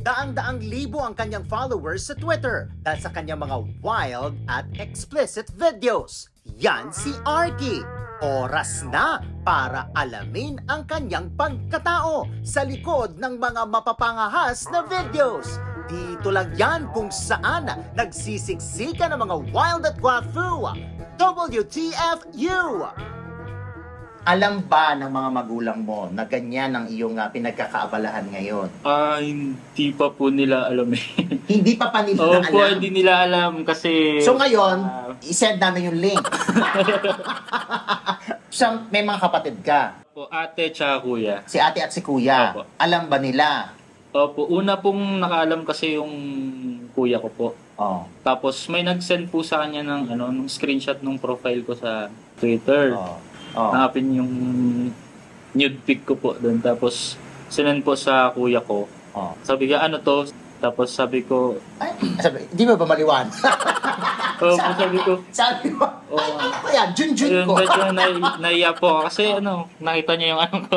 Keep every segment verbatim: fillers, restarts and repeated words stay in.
Daang-daang libo ang kanyang followers sa Twitter dahil sa kanyang mga wild at explicit videos. Yan si Arky. Oras na para alamin ang kanyang pagkatao sa likod ng mga mapapangahas na videos. Dito lang yan kung saan nagsisiksika ng mga wild at guafu. W T F U! Alam ba ng mga magulang mo na ganyan ang iyong uh, pinagkakaabalahan ngayon? Ah, uh, hindi pa po nila alam eh. Hindi pa pa nila oh, alam? Po, hindi nila alam kasi... So ngayon, uh, i-send namin yung link. So, may mga kapatid ka? Po, ate tsaka kuya. Si ate at si kuya? Opo. Alam ba nila? Opo, una pong nakaalam kasi yung kuya ko po. Oh. Tapos may nag-send po sa kanya ng ano, ng screenshot ng profile ko sa Twitter. Oh. Oh. Hanapin yung nude pic ko po doon. Tapos, sinend po sa kuya ko. Oh. Sabi ka, ano to? Tapos sabi ko... Ay, sabi, di ba ba maliwan? Oo, so, sabi ko... Sabi mo, oh, ay, ano ko yan? Jun-jun ko. Medyo na, naiya po ako kasi ano, nakita niya yung ano ko.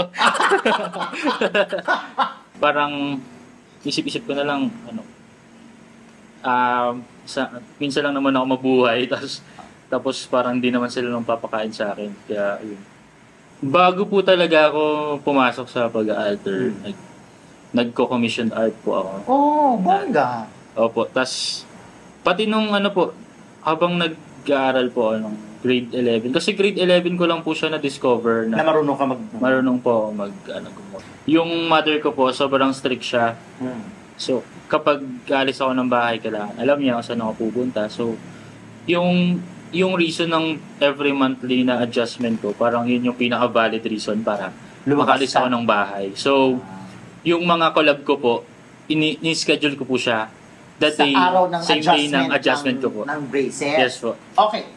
Parang, isip-isip ko na lang, ano, um, sa, minsan lang naman ako mabuhay. Tapos, Tapos parang hindi naman sila nang papakain sa akin. Kaya yun. Bago po talaga ako pumasok sa pag-alter, hmm. nag, nagko-commissioned art po ako. Oh, bongga. Opo. Tapos, pati nung ano po, habang nag-aaral po ako ng grade eleven. Kasi grade eleven ko lang po siya na-discover na, na marunong ka mag... Marunong po ako mag... Ano, yung mother ko po, sobrang strict siya. Hmm. So, kapag alis ako ng bahay, kailangan alam niya kung saan ako pupunta. So, yung... yung reason ng every monthly na adjustment ko, parang yun yung pinaka-valid reason para makalis ako ng bahay. So, yung mga collab ko po, ini-schedule ko po siya that sa day, araw ng same adjustment, day ng adjustment ng, ko po. Ng braces? Yes po. Okay.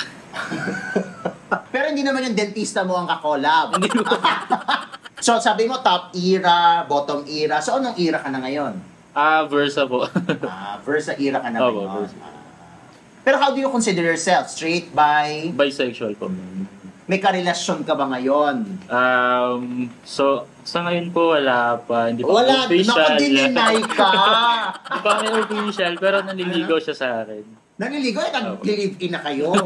Pero hindi naman yung dentista mo ang kakolab. Hindi po. So, sabi mo, top era, bottom era. So, anong era ka na ngayon? Ah, Versa po. Ah, Versa era ka na Opo, ngayon. Versa. Pero how do you consider yourself? Straight, bi? Bisexual po. May karelasyon ka ba ngayon? Um, so, sa ngayon po, wala pa. Hindi pa wala, official. Wala, nakadininay ka! Hindi pa kami official, pero nanliligaw siya sa akin. Nanliligaw? Eh, nag-live-in na kayo.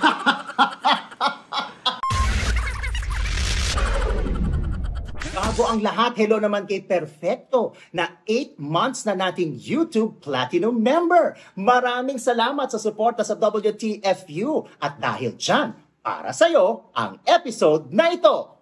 Bago ang lahat, hello naman kay Perfecto na eight months na nating YouTube Platinum member. Maraming salamat sa suporta sa W T F U at dahil dyan, para sa'yo ang episode na ito.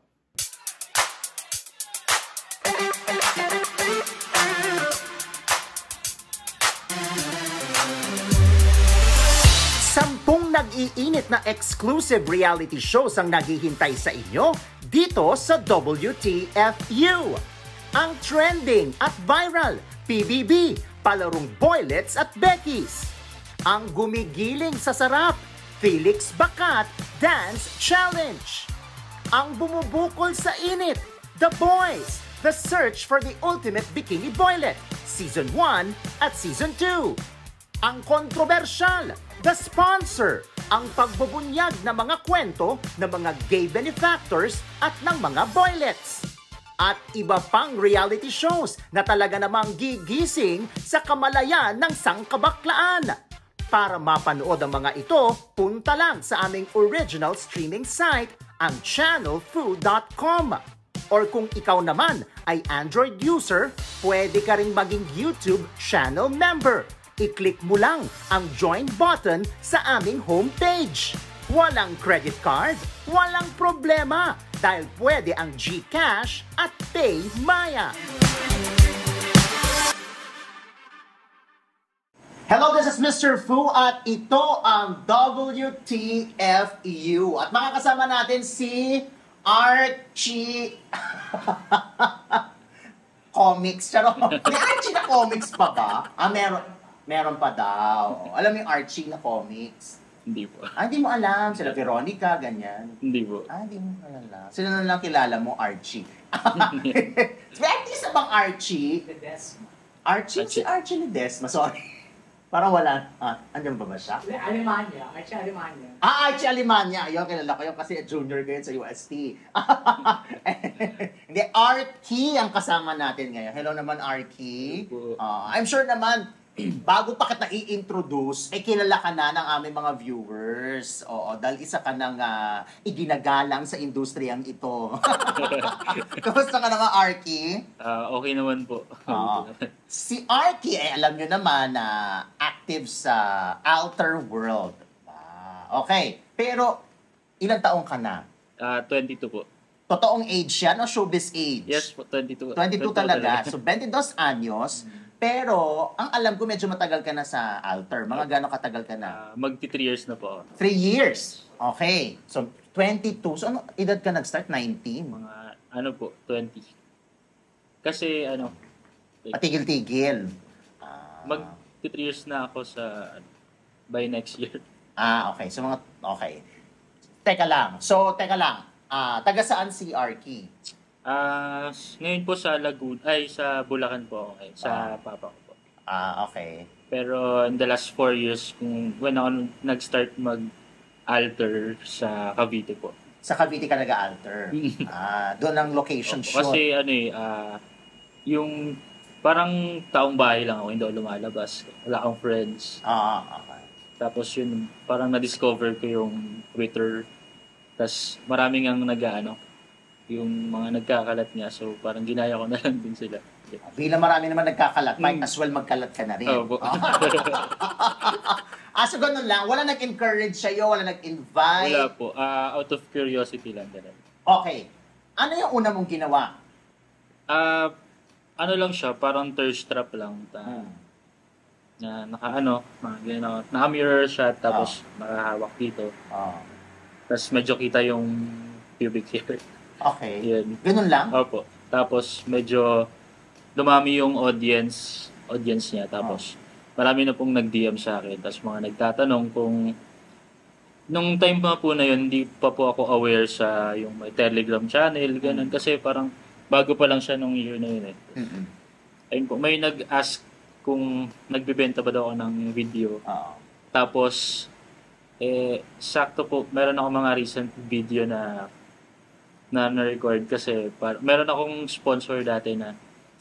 Sampung nag-iinit na exclusive reality shows ang naghihintay sa inyo dito sa W T F U. Ang trending at viral, P B B, palarong Boylets at Becky's. Ang gumigiling sa sarap, Felix Bacat Dance Challenge. Ang bumubukol sa init, The Boys, The Search for the Ultimate Bikini Boylet, Season one at Season two. Ang kontrobersyal, The Sponsor, ang pagbubunyag ng mga kwento ng mga gay benefactors at ng mga boylets. At iba pang reality shows na talaga namang gigising sa kamalayan ng sangkabaklaan. Para mapanood ang mga ito, punta lang sa aming original streaming site, ang channel food dot com. Or kung ikaw naman ay Android user, pwede ka ring maging YouTube channel member. I-click mo lang ang join button sa aming homepage. Walang credit card, walang problema dahil pwede ang GCash at PayMaya. Hello, this is Mister Fu at ito ang W T F U. At makakasama natin si Archie Comics. Charo, may Archie na comics pa ba? Ah, meron. Meron pa daw. Alam mo yung Archie na comics? Hindi po. Ah, hindi mo alam. Sila Veronica, ganyan. Hindi po. Ah, hindi mo alam. Sila na lang kilala mo, Archie. May artista bang Archie? Ledesma. Archie? Si Archie Ledesma, sorry. Parang wala. Ah, andyan ba ba siya? Alemania. Archie Alemania. Ah, Archie Alemania. Ayun, kilala ko yun kasi junior ko yun sa U S T. Hindi, Arky ang kasama natin ngayon. Hello naman, Arky. Uh, I'm sure naman, bago pa kita i-introduce, ay kilala ka na ng aming mga viewers. Oo, dahil isa ka nang uh, iginagalang sa industriyang ito. Kamusta ka naman, Arky? Uh, okay naman po. Uh, si Arky, eh, alam nyo naman na uh, active sa Alter World. Uh, okay, pero ilang taong ka na? Uh, twenty-two po. Totoong age yan o showbiz age? Yes po, twenty-two. twenty-two talaga. So, twenty-dos anyos. Pero, ang alam ko, medyo matagal ka na sa Alter. Mga gano'ng katagal ka na? Uh, magti three years na po. three years? Okay. So, twenty-two. So, ano edad ka nag-start? nineteen? Mga, ano po, twenty. Kasi, ano, like, patigil-tigil. Ah, magti three years na ako sa, ano, by next year. Ah, okay. So, mga, okay. Teka lang. So, teka lang. Ah, taga saan si Arky? Ah, uh, ngayon po sa Laguna, ay sa Bulacan po, okay, sa Ah. papa ko po. Ah, okay. Pero in the last four years, kung when ako nag-start mag-alter sa Cavite po. Sa Cavite ka nag-alter. Ah, doon ang location Opo, shoot. kasi ano eh, ah, yung parang taong bahay lang ako, hindi ako lumalabas. Wala akong friends. Ah, okay. Tapos yun, parang na-discover ko yung Twitter. Tapos maraming ang nag-ano, yung mga nagkakalat niya. So, parang ginaya ko na lang din sila. Yeah. Bilang marami naman nagkakalat, might Mm. as well magkalat ka na rin. Oh, bu- ah, so ganun lang. Wala nag-encourage sa'yo, wala nag-invite. Wala po. Ah, out of curiosity lang ganun. Okay. Ano yung una mong ginawa? Ah, ano lang siya, parang thirst trap lang. Ta- Hmm. Na naka ano, mga ganun, naka-mirror shot, tapos nakahawak dito. Oh. Tapos medyo kita yung pubic hair. Okay. Yun. Ganun lang? Opo. Tapos medyo dumami yung audience, audience niya. Tapos marami na pong nag-D M sa akin. Tapos mga nagtatanong kung nung time pa po na yun, hindi pa po ako aware sa yung may Telegram channel, ganun. Kasi parang bago pa lang siya nung year na yun eh. Mm-mm. Ayun po, may nag-ask kung nagbibenta ba daw ako ng video. Oo. Tapos, eh, sakto po, meron ako mga recent video na na na-record kasi par- meron akong sponsor dati na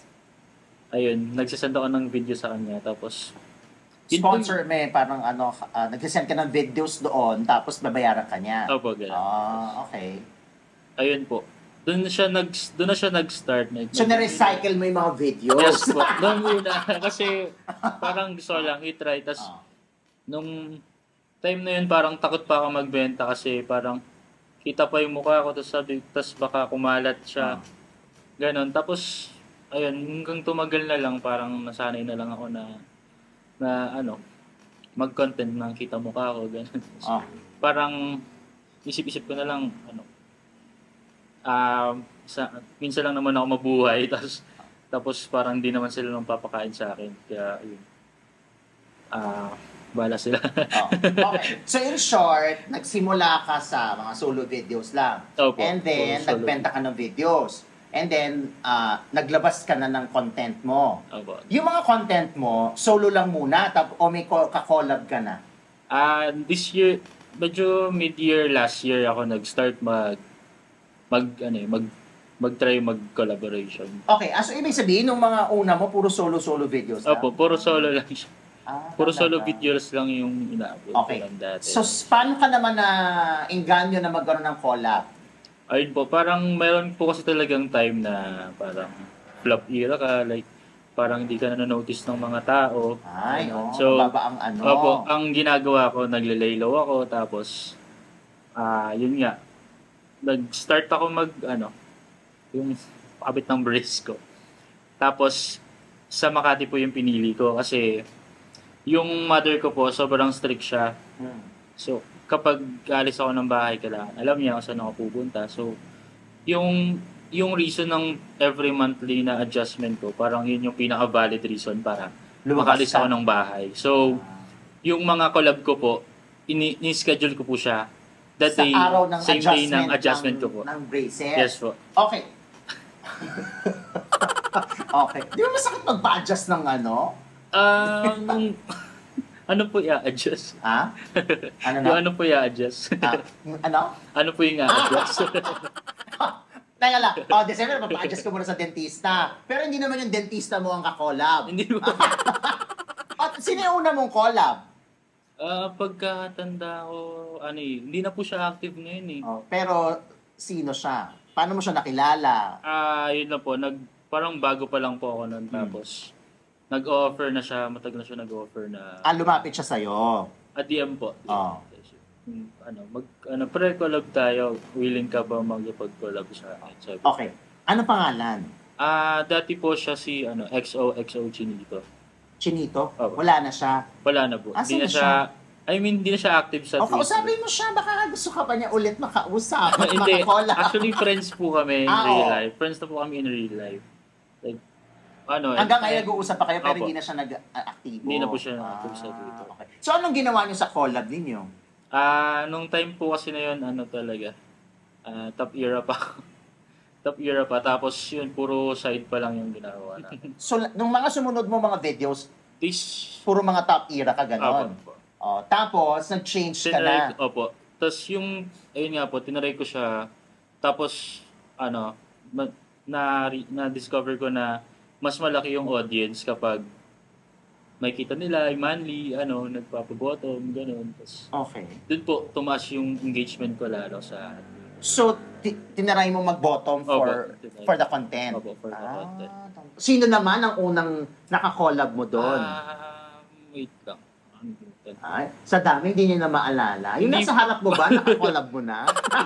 ayun, nagsasend ako ng video sa kanya tapos yun po- Sponsor, may parang ano, uh, nagsisend ka ng videos doon, tapos babayaran ka niya. Opo, ganun. Ah, okay. Ayun po. Doon na siya nag doon na siya nag-start na. So, na-recycle mo yung mga videos? Yes po. Doon muna kasi parang gusto ko lang i-try tas Ah. nung time na yun parang takot pa ako magbenta kasi parang kita pa yung mukha ko tapos sabi tas baka kumalat siya. Ah. Ganon. Tapos ayun, hanggang tumagal na lang parang nasanay na lang ako na na ano, mag-content ng kita mukha ko ganun. Ah. Parang isip-isip ko na lang ano um sa minsan lang naman ako mabuhay tapos tapos parang hindi naman sila nang papakain sa akin kaya yun. Ah, bala sila. Oh. Okay. So in short, nagsimula ka sa mga solo videos lang. Opo, And then, puro solo nagbenta ka ng videos. And then, uh, naglabas ka na ng content mo. Opo. Yung mga content mo, solo lang muna, tap, o may ko- ka-collab ka na? Ah, this year, medyo mid-year last year ako nag-start mag mag ano eh, mag mag-try mag-collaboration. Okay, ah, so ibig sabihin, nung mga una mo, puro solo-solo videos lang? Opo, puro solo lang siya. Ah, Puro solo talaga. videos lang yung inaabot Okay. ko lang dati. So, paano ka naman na inganyo na magkaroon ng collab? Ayun po, parang meron po kasi talagang time na parang flop era ka, like parang hindi ka na notice ng mga tao. Ay, Ganun. oh, So, mababa ang ano. opo, ang ginagawa ko, nagle-laylow ako, tapos, ah yun nga, nag-start ako mag, ano, yung kabit ng brace ko. Tapos, sa Makati po yung pinili ko kasi yung mother ko po, sobrang strict siya. Hmm. So, kapag alis ako ng bahay, kailangan alam niya kung saan ako pupunta. So, yung yung reason ng every monthly na adjustment ko, parang yun yung pinaka-valid reason para Lumabas makalis ka. ako ng bahay. So, yung mga collab ko po, ini- ini-schedule ko po siya that Sa day, araw ng same adjustment, day ng adjustment ng, ko po. ng braces? Yes po. Okay. Okay. Di ba masakit magpa-adjust ng ano? Ah, nung Ano po i-adjust? Ha? Ano na? Yung ano po i-adjust? Ah, ano? Ano po yung i-adjust? Teka lang. Oh, December, mapa-adjust ka muna sa dentista. Pero hindi naman yung dentista mo ang kakolab. Hindi po. At sino yung una mong collab? Ah, pagkatanda ko, ano eh, hindi na po siya active ngayon eh. Oh, pero sino siya? Paano mo siya nakilala? Ah, yun na po, nag, parang bago pa lang po ako nun. Hmm. Tapos, nag-offer na siya, matagal na siya nag-offer na, Ah, lumapit siya sa'yo. at D M po. Oh. Hmm, ano, mag, ano, pre-collab tayo. Willing ka ba mag-collab sa akin? Sabi ko. Okay. Ano pangalan? Ah, dati po siya si, ano, X O X O Chinito. Chinito? Oh. Wala na siya. Wala na po. Ah, Hindi sino na siya, I mean, hindi na siya active sa O, kausapin mo siya. Baka gusto ka pa niya ulit makausap at Hindi, makakola. actually friends po kami in Ah, real oo. life. Friends na po kami in real life. Like, ano, Hanggang eh, ngayon nag-uusap pa kayo pero Opo. hindi na siya nag-aktibo. Hindi na po siya nag-active sa dito. Okay. So, anong ginawa niyo sa collab ninyo? Ah, nung time po kasi na yun, ano talaga, ah, top era pa ako. Top era pa. Tapos yun, puro side pa lang yung ginagawa namin. So, nung mga sumunod mo mga videos, This, puro mga top era ka ganon. Opo. Oh, tapos, nag-change ka na. Tinaray, opo. Tapos yung, ayun nga po, tinaray ko siya. Tapos, ano, ma- na, na-discover ko na mas malaki yung audience kapag may kita nila, yung manly, ano, nagpapabottom, gano'n. Tapos, Okay. doon po, tumaas yung engagement ko lalo sa... So, ti- tinaray mo mag-bottom for Opo, tinry. for the content. Opo, for the content. tam- Sino naman ang unang nakakollab mo doon? Ah, wait lang. Ano yun? Ay, sa dami, hindi niyo na maalala. Yung Hindi- nasa harap mo ba, nakakollab mo na?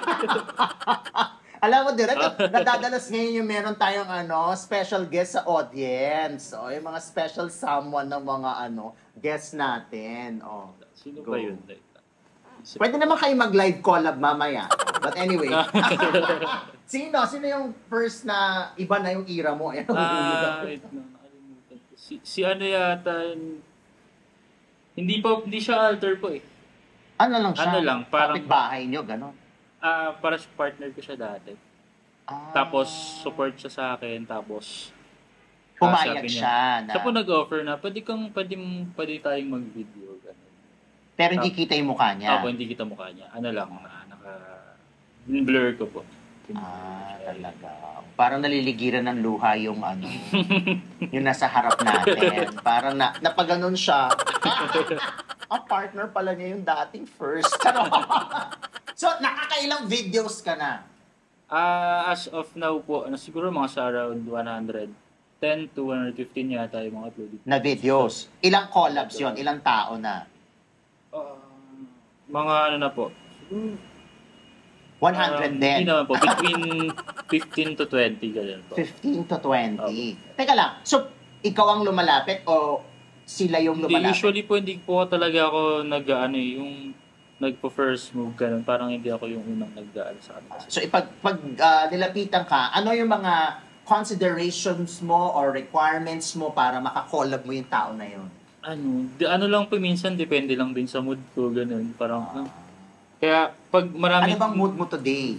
Alam mo, direct, nadadalas ngayon yung meron tayong ano, special guest sa audience. O, yung mga special someone ng mga ano, guest natin. O, Sino Go. ba yun? Wait lang. Isip- pwede naman kayo mag-live collab mamaya. But anyway, sino? Sino yung first na iba na yung era mo? Ayan, Ah, wait lang. Nakalimutan ko. Si, si ano yata, yun- hindi pa, hindi siya alter po eh. ano lang siya? Ano lang, parang- Kapitbahay nyo, gano'n. Ah, para sa partner ko siya dati. Ah, Tapos, support siya sa akin. Tapos, ah, pumayag sabi niya- siya. Na, Siya po nag-offer na, pwede kang, pwede, mong- pwede tayong mag-video. Ganun. pero hindi kita yung mukha niya. Ako, hindi kita mukha niya. Ano lang, na, naka, blur ko po. Ah, talaga. Parang naliligiran ng luha yung ano, yung nasa harap natin. Parang na, napaganon siya. Ang partner pala niya yung dating first. So, nakakailang videos ka na? Ah, as of now po, ano, siguro mga sa around one ten to one fifteen yata yung mga uploaded. Na videos. Ilang collabs yon? Ilang tao na? Ah, mga ano na po. one hundred Um, din. Hindi naman po. Between fifteen to twenty, ganyan po. fifteen to twenty. Teka lang. So, ikaw ang lumalapit o sila yung Hindi, lumalapit? usually po, hindi po talaga ako nag, ano eh, yung nagpo-first move, ganun. Parang hindi ako yung unang nagdaan sa kanila. So, ipag, pag ah, nilapitan ka, ano yung mga considerations mo or requirements mo para makakollab mo yung tao na yun? Ano, di, ano lang po, minsan, depende lang din sa mood ko, ganun. Parang, ah, kaya, pag marami... Ano bang mood mo today?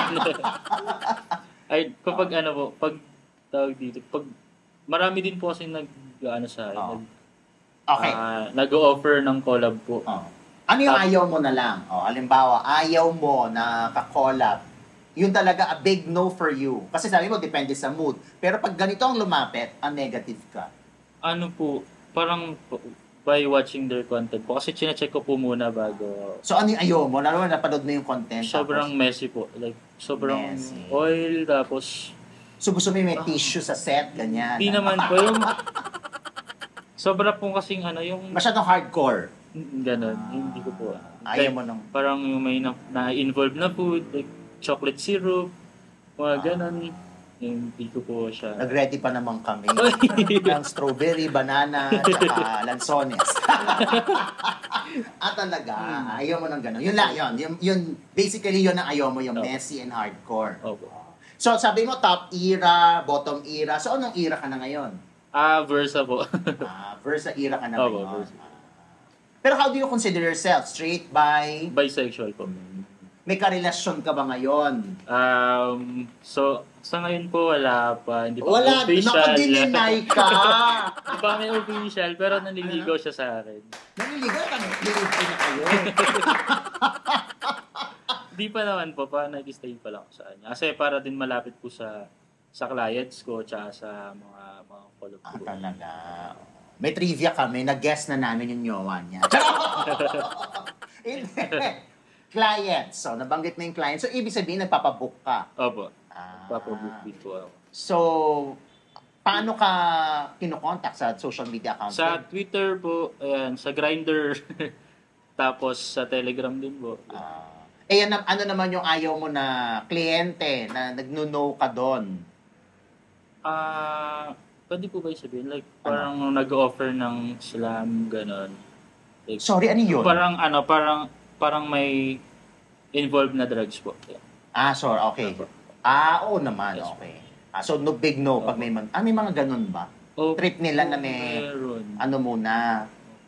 Ay, kapag ano po, pag tawag dito, pag marami din po kasi nag, ano sa akin, Oo. nag, Okay. ah, nag-offer ng collab po. Oh. Ano yung ayaw mo na lang? Oh, halimbawa, ayaw mo na ka-collab, yun talaga a big no for you. Kasi sabi mo, depende sa mood. Pero pag ganito ang lumapit, ang negative ka. Ano po, parang by watching their content po. Kasi chine-check ko po muna bago. So, ano yung ayaw mo? Lalo na napanood mo yung content. Sobrang tapos- messy po. Like, sobrang Messy. oil, tapos So, gusto mo yung may tissue sa set, ganyan. hindi naman po yung sobra po kasing ano, yung Masyadong hardcore. ganun, hindi ko po. Ayaw Like, mo nung... parang yung may na, na-involved na food, like chocolate syrup, mga Ah. ganun. Yung hindi ko po siya. Nag-ready pa naman kami ng strawberry, banana, tsaka lansones. ah, talaga. Ayaw mo ng gano'n. Yun lang, yun. Yun, yun. Basically, yun ang ayaw mo, yung Oh. messy and hardcore. Opo. So, sabi mo, top era, bottom era. So, anong era ka na ngayon? Ah, Versa po. Ah, Versa era ka na Opo, ngayon. Versa. Ah. Pero how do you consider yourself? Straight, bi? Bisexual po. May karelasyon ka ba ngayon? Um, so, sa ngayon po, wala pa. Hindi pa Wala, official. nakadininay ka. Hindi pa may official, pero nanliligaw siya sa akin. Naniligaw ka, nililigaw na kayo. Hindi pa naman po, pa nag-stay pa lang ako sa kanya. Kasi para din malapit po sa sa clients ko, tsaka sa mga mga follow-up Ah, ko. talaga. May trivia kami, nag-guess na namin yung nyowa niya. Hindi. Clients. So, nabanggit mo yung clients. So, ibig sabihin, nagpapabook ka. Opo. Ah. Papabook din po ako. So, paano ka kinokontak sa social media account? Sa Twitter po, ayan, sa Grindr, tapos sa Telegram din po. Ah. eh, yan, ano naman yung ayaw mo na kliyente na nagno-know ka doon? Ah, pwede po ba sabihin? Like, Ano? parang nag-offer ng slam, ganon. Like, Sorry, ano yun? Parang, ano, parang, parang may involved na drugs po. Yeah. Ah, sorry, okay. Opo. Ah, oo naman, Yes. okay. Ah, so, no big no pag may mag... Ah, may mga ganun ba? O, Trip nila na may, meron. ano muna,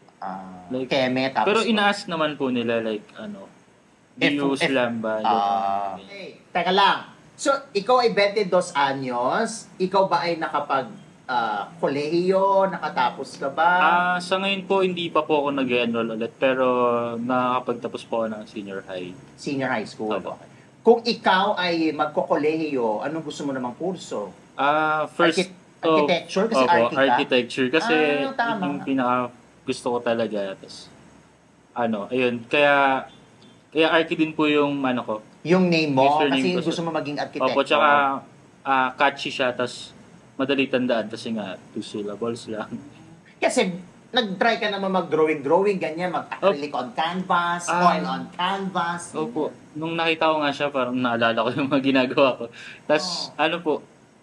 ah, Like, keme, tapos... Pero ina-ask naman po nila, like, ano, do If- you if- slam ba? Ah, okay. Teka lang. So, ikaw ay twenty-dos anyos. Ikaw ba ay nakapag ah, kolehiyo? Nakatapos ka ba? Ah, sa ngayon po, hindi pa po ako nag-enroll ulit, pero nakakapagtapos po ako ng senior high. Senior high school. Opo. Okay. Kung ikaw ay magkokolehiyo, anong gusto mo namang kurso? Ah, first, Archi- architecture? Kasi opo, architect ka? architecture. Kasi Ah, tama. yung pinaka gusto ko talaga. Tapos, ano, ayun, kaya, kaya archi din po yung, ano ko. Yung name mo? Username Kasi ko, gusto sir. mo maging architect. Opo, tsaka, ah, catchy siya, tapos, madali tandaan kasi nga, two syllables lang. Kasi, nag-try ka naman mag-drawing-drawing, ganyan, mag-acrylic on canvas, Ah. oil on canvas. Opo, nung nakita ko nga siya, parang naalala ko yung mga ginagawa ko. Tapos, Oh. ano po,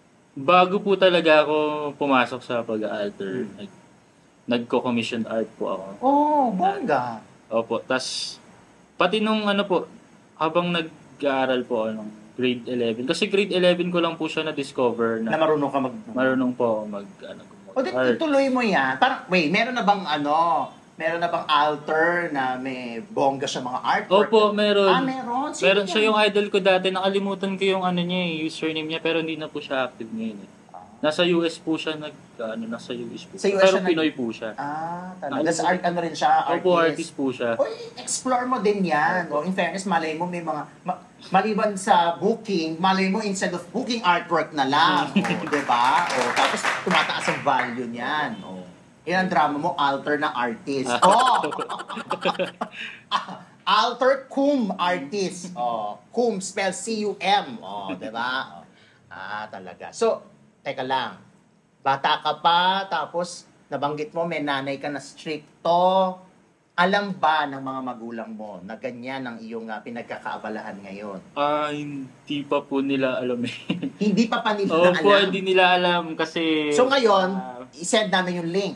bago po talaga ako pumasok sa pag-alter, Hmm. nag, nagko-commission art po ako. Oh, bongga. Opo, tas pati nung ano po, habang nag-aaral po ako ng grade eleven, kasi grade eleven ko lang po siya na-discover Na na marunong ka mag... marunong po ako mag, ano, gumawa O, di, art. ituloy mo yan. Parang, wait, meron na bang ano, meron na bang alter na may bongga sa mga artwork? Opo, meron. Ah, meron? Sino Meron yan? siya yung idol ko dati, nakalimutan ko yung ano niya, eh, username niya, pero hindi na po siya active ngayon. Eh. Nasa U S po siya, nag, ano, nasa U S po. Sa U S pero siya nag- Pinoy po siya. Ah, talaga. Ano That's po? art, ano rin siya, artist. Opo, artist po siya. Uy, explore mo din yan. O, in fairness, malay mo may mga... Ma- maliban sa booking, malay mo instead of booking artwork na lang. o, diba? O, tapos tumataas ang value niyan. O, yan ang drama mo, alter na artist. Oh! Alter cum artist. Oh, cum spell C U M. Oh, 'di ba? Oh. Ah, talaga. So, teka lang. Bata ka pa tapos nabanggit mo may nanay ka na stricto. Alam ba ng mga magulang mo na ganyan ang iyong uh, pinagkakaabalahan ngayon? Ah, hindi pa po nila alam eh. Hindi pa pa nila Opo, alam. hindi nila alam kasi... So ngayon, ah, i-send namin yung link.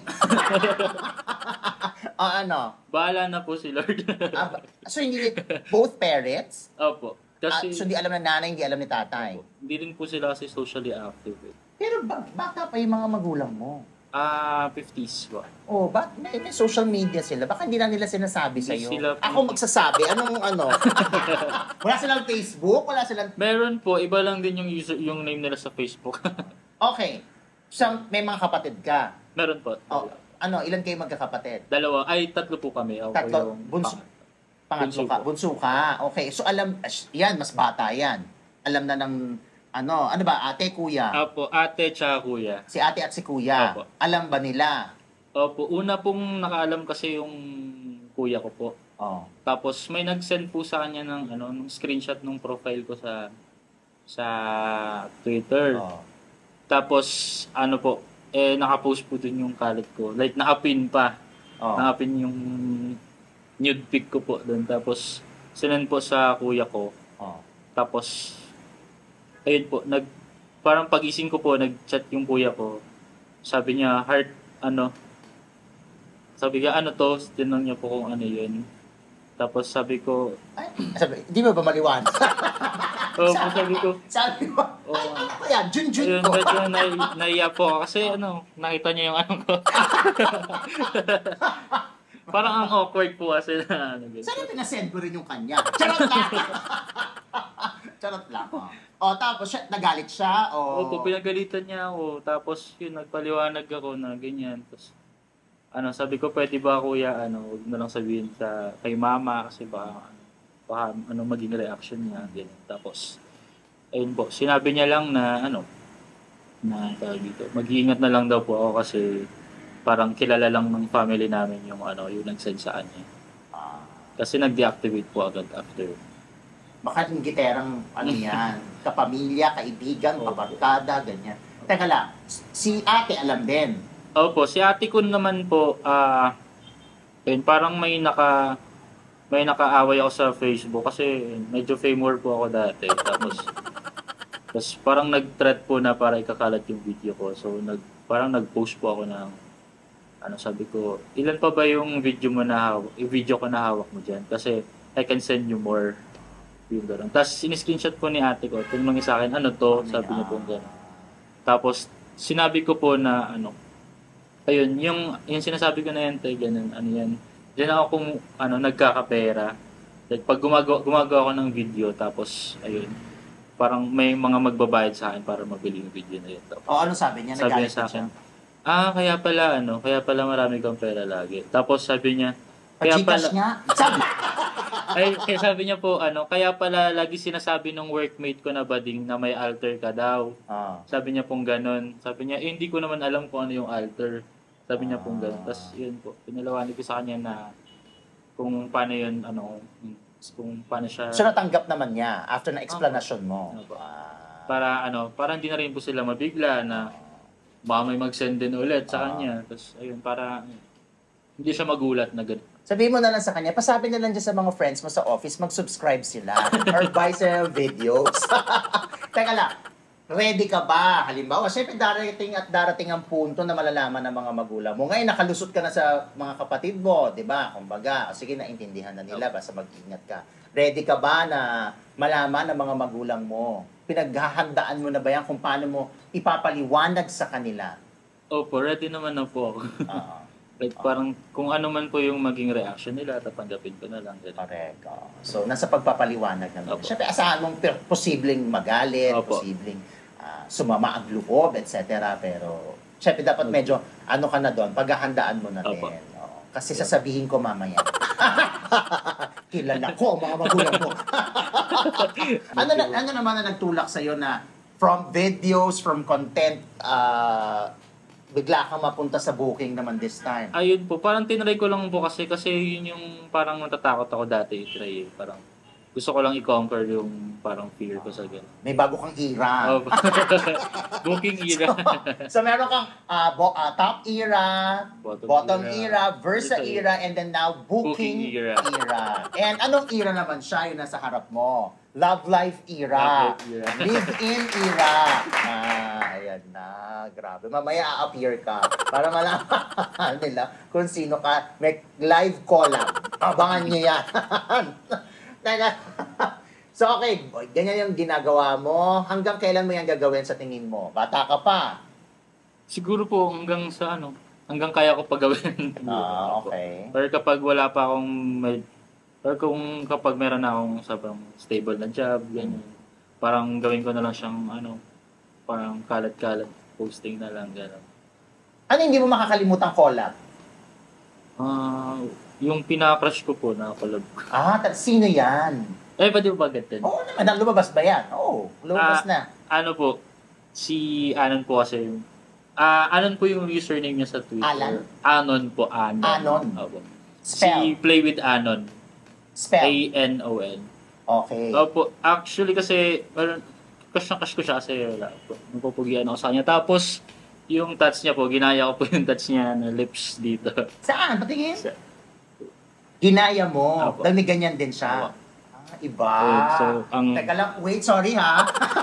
O ano? bahala na po si Lord. Ah, ba- so hindi both parents? Opo. Ah, Kasi... so hindi alam ng nanay, hindi alam ni tatay. Opo, hindi rin po sila kasi socially active eh. Pero ba- bata pa yung mga magulang mo. Ah, fifties po. Oh, ba't may, may social media sila? Baka hindi na nila sinasabi Hindi sa'yo. sila- Ako magsasabi. Anong ano? Wala silang Facebook? Wala silang... Meron po, iba lang din yung user, yung name nila sa Facebook. Okay. So, may mga kapatid ka. Meron po. Oh, ano, ilan kayo magkakapatid? Dalawa, ay tatlo po kami. Ako Tatlo. yung Bunso. pang- Pangatlo Bunso ka. po. Bunso ka. Okay. So, alam, as- yan, mas bata yan. Alam na ng, ano, ano ba, ate, kuya? Apo, ate tsaka kuya. Si ate at si kuya. Opo. Alam ba nila? Opo, una pong nakaalam kasi yung kuya ko po. Oh. Tapos may nag-send po sa kanya ng ano, ng screenshot ng profile ko sa sa Twitter. Oh. Tapos ano po, eh naka-post po dun yung kalat ko. Like naka-pin pa. Oh. Naka-pin yung nude pic ko po dun. Tapos sinend po sa kuya ko. Oh. Tapos ayun po, nag parang pagising ko po, nag-chat yung kuya ko. Sabi niya, heart, ano, sabi niya, ano to? Tinanong niya po kung ano yun. Tapos sabi ko, Ay, sabi, di ba ba maliwanag? oh, sabi ko, Sabi mo, oh, ay, ano ba yan? Junjun ayun, ko. medyo nai- naiya po ako kasi ano, nakita niya yung ano ko. Parang ang awkward po kasi na ano. Sana pinasend ko rin yung kanya. Charot lang! Charot lang. Oh. O, tapos siya, nagalit siya? O... Opo, pinagalitan niya ako. Tapos yun, nagpaliwanag ako na ganyan. Tapos, ano, sabi ko, pwede ba kuya, ano, huwag na lang sabihin sa, kay mama kasi baka, baka ano, maging reaction niya. Ganyan. Tapos, ayun po, sinabi niya lang na, ano, na tawag dito, mag-iingat na lang daw po ako kasi parang kilala lang ng family namin yung, ano, yung nag-send sa kanya. Ah, Kasi nag-deactivate po agad after. baka yung giterang, ano yan, kapamilya, kaibigan, Opo. kabarkada, ganyan. Teka lang, si ate alam din. Opo, si ate ko naman po, ah, ayun, parang may naka, may nakaaway ako sa Facebook kasi medyo famous po ako dati. Tapos, tapos parang nag-threat po na para ikakalat yung video ko. So, nag, parang nag-post po ako ng, ano, sabi ko, ilan pa ba yung video mo na hawak, yung video ko na hawak mo dyan? Kasi, I can send you more. Yung gano'n. Tapos, in-screenshot po ni ate ko, tinanong niya sa akin, ano to? Sabi niya po gano'n. Tapos, sinabi ko po na, ano, ayun, yung, yung sinasabi ko na yan, tay, ganun, ano yan, diyan ako kung, ano, nagkakapera. Like, pag gumagawa, gumagawa ako ng video, tapos, ayun, parang may mga magbabayad sa akin para mabili yung video na yun. Tapos, O, ano sabi niya? sabi Nagalit niya sa siya. akin, ah, kaya pala, ano, kaya pala marami kang pera lagi. Tapos, sabi niya, kaya Pa-Gcash pala, nga? Sabi! ay, kaya sabi niya po, ano, kaya pala lagi sinasabi ng workmate ko na bading na may alter ka daw. Ah. Sabi niya pong ganun. Sabi niya, eh, hindi ko naman alam kung ano yung alter. Sabi niya pong ganun. Tapos, yun po, pinalawanig ko sa kanya na kung paano yun, ano, kung paano siya, So, natanggap naman niya after na explanation mo. Opo. Ah. para, ano, para hindi na rin po sila mabigla na baka may mag-send din ulit sa Ah. kanya. Tapos, ayun, para hindi siya magulat na ganun. Sabihin mo na lang sa kanya, pasabi na lang dyan sa mga friends mo sa office, mag-subscribe sila or buy sa videos. Teka lang, ready ka ba? Halimbawa, syempre darating at darating ang punto na malalaman ng mga magulang mo. Ngayon, nakalusot ka na sa mga kapatid mo, di ba? Kumbaga, sige, naintindihan na nila, basta mag-ingat ka. Ready ka ba na malaman ng mga magulang mo? Pinaghahandaan mo na ba yan kung paano mo ipapaliwanag sa kanila? Opo, ready naman na po ako. Oo. Like, parang kung ano man po yung maging reaction nila, tatanggapin ko na lang. Ganun. Correct. Oo. So, nasa pagpapaliwanag naman. Opo. Siyempre, asahan mong per- posibleng magalit, Opo. posibleng ah, sumama ang loob, et cetera. Pero, siyempre, dapat medyo, ano ka na doon, paghahandaan mo na Opo. din. Oo. Kasi sasabihin ko mamaya. Kilala ko, mga magulang mo. ano, na, ano naman na nagtulak sa'yo na from videos, from content, ah, bigla kang mapunta sa booking naman this time? Ayun po, parang tinry ko lang po kasi kasi yun yung parang natatakot ako dati i-try eh. Parang gusto ko lang i-conquer yung parang fear ko sa ganun. May bago kang era. Oh, booking era. So, meron kang ah, bo- ah, top era, Bottom bottom era, era, Versa Versa era, and then now booking, Booking era. era. And anong era naman siya yung nasa harap mo? Love life era. Love life era. Live-in era. Ah, ayan na. Grabe. Mamaya a-appear ka para malaman nila kung sino ka. May live collab. Abangan niyo yan. Teka. So, okay. Ganyan yung ginagawa mo. Hanggang kailan mo yan gagawin sa tingin mo? Bata ka pa. Siguro po hanggang sa ano, hanggang kaya ko pagawin. Ah, okay. Or kapag wala pa akong may, or kung kapag meron na akong sabang stable na job, ganyan. Parang gawin ko na lang siyang ano, parang kalat-kalat posting na lang gano'n. Ano hindi mo makakalimutang collab? Ah, yung pinaka-crush ko po na collab. Ah, ta- sino yan? Eh, pwede ba agad din? Oo naman, lumabas ba yan? Oo, lumabas Ah, na. Ano po, si Anon po kasi yung, ah, Anon po yung username niya sa Twitter. Alan? Anon po, Anon. Anon? Opo. Spell. Si Play with Anon. Spell. A N O N. Okay. Opo, actually kasi, meron, crush na crush ko siya kasi wala po. Napupugian ako sa kanya. Tapos, yung touch niya po, ginaya ko po yung touch niya na lips dito. Saan? Patingin? Sa- Ginaya mo. Opo. Dahil may ganyan din siya. Opo. Ah, iba. So, ang- Teka lang, wait, sorry ha.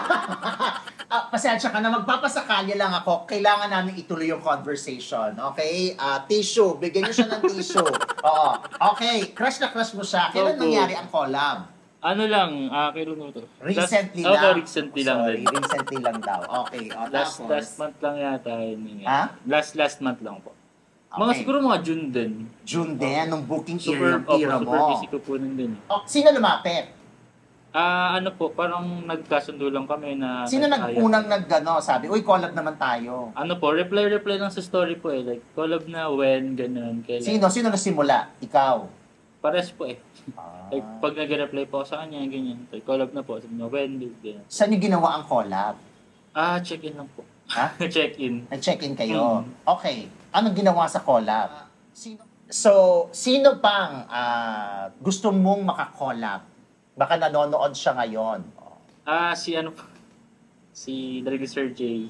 Ah, pasensya ka na, magpapasakali lang ako. Kailangan namin ituloy yung conversation. Okay? Ah, tissue. Bigyan niyo siya ng tissue. Oo. Okay, crush na crush mo siya. Kailan Opo. nangyari ang collab? Ano lang, ah, kailan mo to? Recently last, lang. Opo, recently lang Sorry, din. recently lang daw. Okay. O, Last, tapos, last month lang yata yun. yun. Ha? Last, last month lang po. Mga siguro mga June din. June din, nung booking Super, year ng tira oh, mo. super busy ko po nun din. Oh, sino lumapit? Ah, ano po, parang nagkasundo lang kami na... Sino nag- nag-unang nag-ano, sabi, uy, collab naman tayo. Ano po, reply-reply lang sa story po eh. Like, collab na when, ganun, kailan. Sino? Sino nasimula? Ikaw? Pares po eh. Ah. Like, pag nag-reply po ako sa kanya, ganyan. Like, collab na po, sabi na when, ganyan. Saan yung ginawa ang collab? Ah, check-in lang po. Ha? Check-in. Nag-check-in kayo? Mm. Okay. Anong ginawa sa collab? Sino? So, sino pang ah, gusto mong makakollab? Baka nanonood siya ngayon. Ah, si ano po, si Drag Sir J.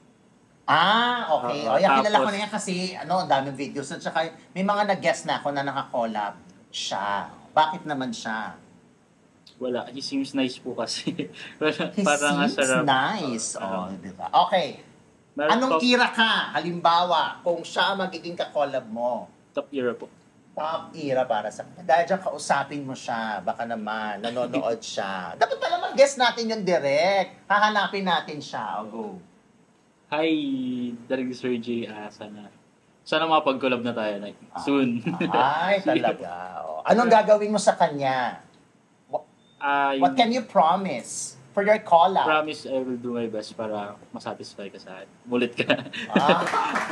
Ah, okay. Oo, o, yan, kilala ko tapos- na yan kasi ano, ang daming videos. At saka, may mga nag-guest na ako na nakakollab siya. Bakit naman siya? Wala, he seems nice po kasi. Wala, He parang seems sarap. nice. Oo. Oh, diba? Okay. Meron Anong top, era ka? Halimbawa, kung siya ang magiging kakollab mo. top era po. Top era para sa kanya. Dahil dyan, kausapin mo siya. Baka naman, nanonood siya. Dapat pala mag-guest natin yung direct. Hahanapin natin siya. O, go. Hi, Drag Sir J. Ah, sana. Sana makapag-collab na tayo. Like, soon. Ay, talaga. O. Anong gagawin mo sa kanya? Ah, What can you promise for your collab? promise I will do my best para masatisfy ka sa akin. Mulit ka. Ah,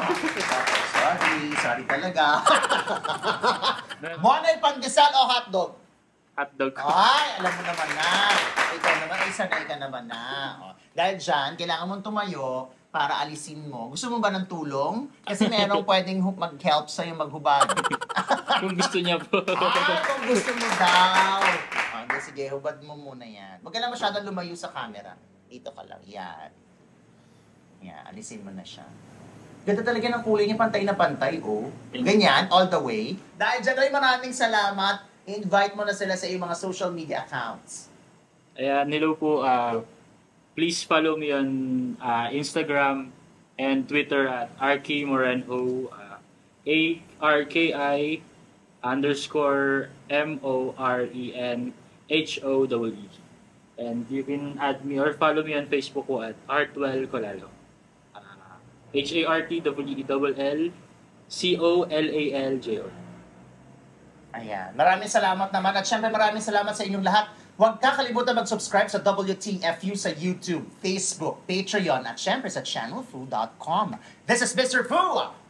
sorry, sorry talaga. Monay pandesal o hotdog? Hotdog. Ay, alam mo naman na. Ikaw naman, ay sanay ka naman na. O, dahil dyan, kailangan mong tumayo para alisin mo. Gusto mo ba ng tulong? Kasi merong pwedeng hu- mag-help sa'yo maghubad. Kung gusto niya po. Ah, kung gusto mo daw. Ah, hindi, sige, hubad mo muna yan. Huwag ka na masyadong lumayo sa camera. Dito ka lang. Yan. Yan, alisin mo na siya. Ganda talaga ng kulay niya, pantay na pantay, oh. Ganyan, all the way. Dahil dyan ay maraming salamat. I-invite mo na sila sa iyong mga social media accounts. Ayan, hello po. ah, please follow me on ah, Instagram and Twitter at R K Morenho. Uh, A R K I underscore M O R E N H O W E. And you can add me or follow me on Facebook po at Artwell Colalo. Uh, H A R T W E L L C O L A L J O. Ayan. Maraming salamat naman. At syempre maraming salamat sa inyong lahat. Huwag kakalimutan mag-subscribe sa W T F U sa YouTube, Facebook, Patreon, at syempre sa channel fu dot com. This is Mister Fu!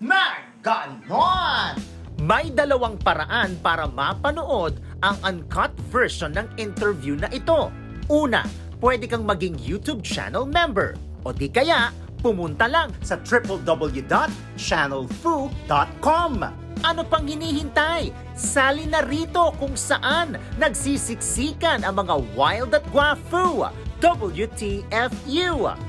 Maganon! May dalawang paraan para mapanood ang uncut version ng interview na ito. Una, pwede kang maging YouTube channel member. O di kaya, pumunta lang sa w w w dot channel fu dot com. Ano pang hinihintay? Sali na rito kung saan nagsisiksikan ang mga wild at guwafu. W T F U!